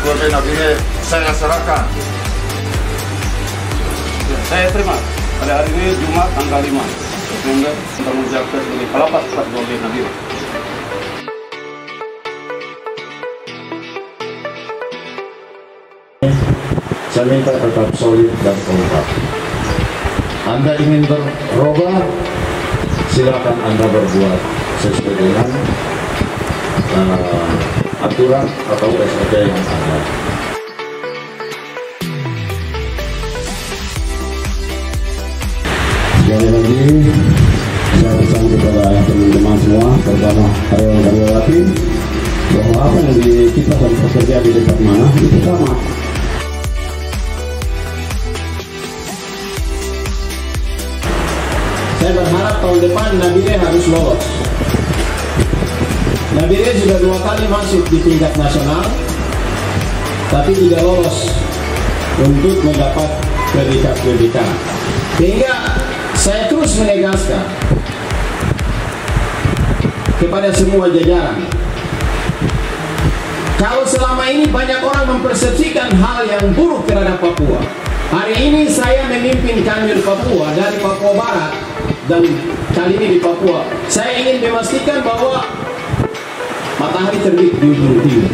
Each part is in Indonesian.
keluarga Nabire saya serahkan. Saya terima pada hari ini Jumat tanggal 5 September untuk menjabat sebagai kalapas kepada keluarga Nabire. Saya minta tetap solid dan kompak. Anda ingin berubah, silakan Anda berbuat sesuai dengan aturan atau SOP yang ada. Sekali lagi, saya pesan kepada teman-teman semua, terutama karyawan-karyawati, bahwa apa yang kita dan pekerja di dekat mana itu sama. Saya berharap tahun depan Nabire harus lolos. Nabire sudah 2 kali masuk di tingkat nasional, tapi tidak lolos untuk mendapat predikat-predikat. Sehingga saya terus menegaskan kepada semua jajaran, kalau selama ini banyak orang mempersepsikan hal yang buruk terhadap Papua, hari ini saya memimpin Kanwil Papua dari Papua Barat dan kali ini di Papua. Saya ingin memastikan bahwa matahari terbit di ujung timur.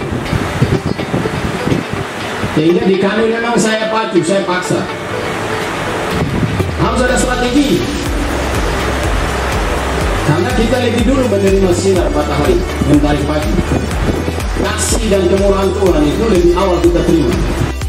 Sehingga di Kanwil memang saya pacu, saya paksa. Harus ada strategi. Karena kita lebih dulu menerima sinar matahari mentari pagi. Kasih dan kemurahan Tuhan itu lebih awal kita terima.